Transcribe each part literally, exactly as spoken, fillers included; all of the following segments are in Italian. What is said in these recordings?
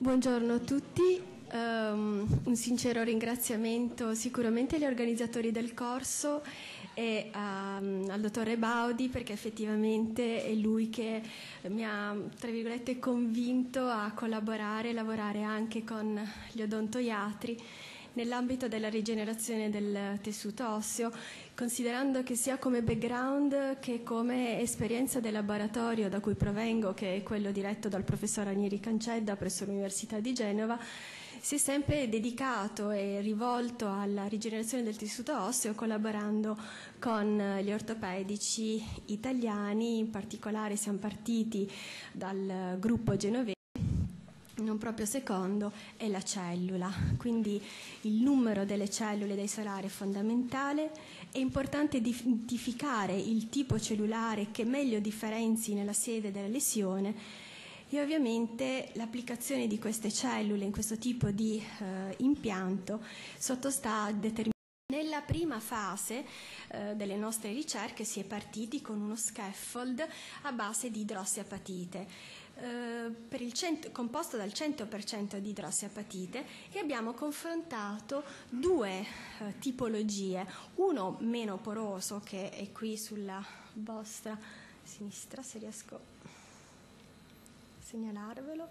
Buongiorno a tutti, um, un sincero ringraziamento sicuramente agli organizzatori del corso e um, al dottore Baudi, perché effettivamente è lui che mi ha, tra virgolette, convinto a collaborare e lavorare anche con gli odontoiatri nell'ambito della rigenerazione del tessuto osseo, considerando che sia come background che come esperienza del laboratorio da cui provengo, che è quello diretto dal professor Ranieri Cancedda presso l'Università di Genova, si è sempre dedicato e rivolto alla rigenerazione del tessuto osseo collaborando con gli ortopedici italiani. In particolare siamo partiti dal gruppo genovese. Non proprio secondo è la cellula, quindi il numero delle cellule dei solari è fondamentale. È importante identificare il tipo cellulare che meglio differenzi nella sede della lesione e ovviamente l'applicazione di queste cellule in questo tipo di eh, impianto sottostà a determinati. Nella prima fase eh, delle nostre ricerche si è partiti con uno scaffold a base di idrossiapatite, eh, per il cento, composto dal cento per cento di idrossiapatite, e abbiamo confrontato due eh, tipologie, uno meno poroso che è qui sulla vostra sinistra, se riesco a segnalarvelo.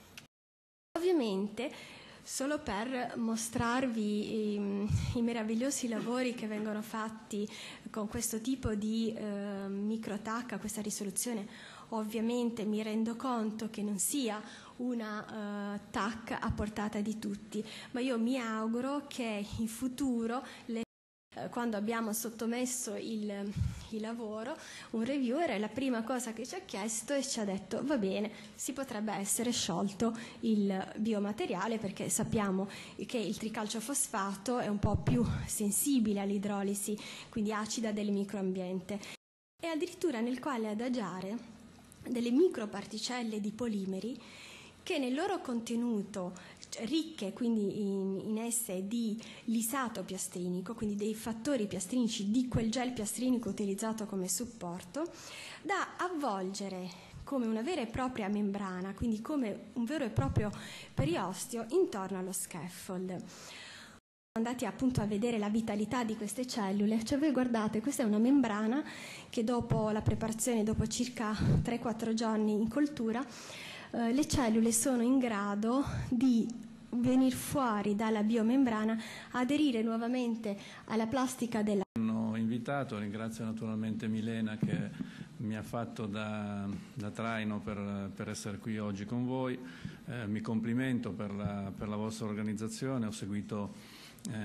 Ovviamente, solo per mostrarvi i, i meravigliosi lavori che vengono fatti con questo tipo di eh, micro T A C a questa risoluzione, ovviamente mi rendo conto che non sia una uh, T A C a portata di tutti, ma io mi auguro che in futuro le quando abbiamo sottomesso il, il lavoro, un reviewer, la prima cosa che ci ha chiesto e ci ha detto: va bene, si potrebbe essere sciolto il biomateriale, perché sappiamo che il tricalciofosfato è un po' più sensibile all'idrolisi, quindi acida del microambiente, e addirittura nel quale adagiare delle microparticelle di polimeri che nel loro contenuto, ricche quindi in, in esse di lisato piastrinico, quindi dei fattori piastrinici di quel gel piastrinico utilizzato come supporto, da avvolgere come una vera e propria membrana, quindi come un vero e proprio periosteo intorno allo scaffold. Andati appunto a vedere la vitalità di queste cellule, cioè voi guardate, questa è una membrana che dopo la preparazione, dopo circa tre quattro giorni in coltura, eh, le cellule sono in grado di venire fuori dalla biomembrana, aderire nuovamente alla plastica della. Hanno invitato, ringrazio naturalmente Milena che mi ha fatto da, da traino per, per essere qui oggi con voi, eh, mi complimento per la, per la vostra organizzazione, ho seguito eh,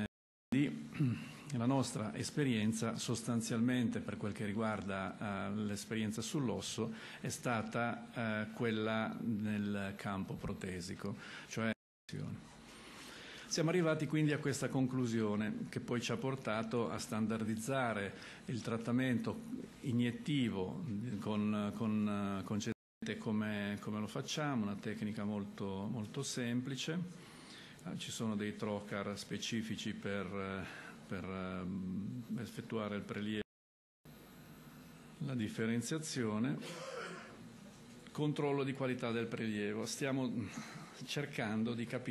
la nostra esperienza sostanzialmente per quel che riguarda eh, l'esperienza sull'osso è stata eh, quella nel campo protesico, cioè siamo arrivati quindi a questa conclusione che poi ci ha portato a standardizzare il trattamento iniettivo con, con, con cedente come, come lo facciamo, una tecnica molto, molto semplice. Ci sono dei trocar specifici per, per effettuare il prelievo, la differenziazione, controllo di qualità del prelievo. Stiamo cercando di capire,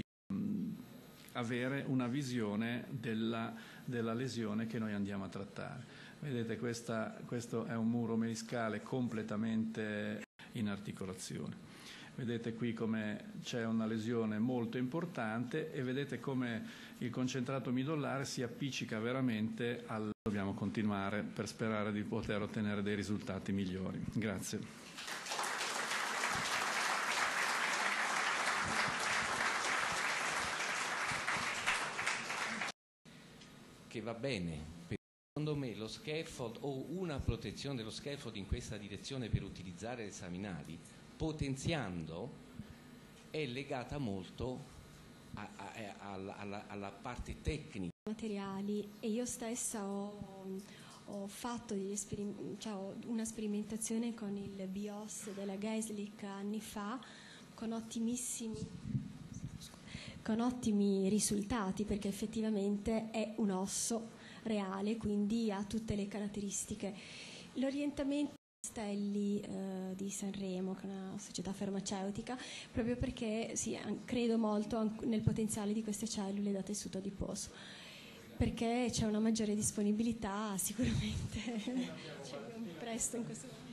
avere una visione della, della lesione che noi andiamo a trattare. Vedete, questa, questo è un muro meniscale completamente in articolazione. Vedete qui come c'è una lesione molto importante e vedete come il concentrato midollare si appiccica veramente al. Dobbiamo continuare per sperare di poter ottenere dei risultati migliori. Grazie. Che va bene, secondo me lo scaffold o una protezione dello scaffold in questa direzione per utilizzare le staminali, potenziando, è legata molto a, a, a, alla, alla, alla parte tecnica. Materiali, e io stessa ho, ho fatto degli esperim- cioè ho una sperimentazione con il BIOS della Geislich anni fa con ottimissimi con ottimi risultati, perché effettivamente è un osso reale, quindi ha tutte le caratteristiche. L'orientamento Stelli eh, di Sanremo, che è una società farmaceutica, proprio perché sì, credo molto nel potenziale di queste cellule da tessuto adiposo, perché c'è una maggiore disponibilità sicuramente. C'è un presto in questo momento.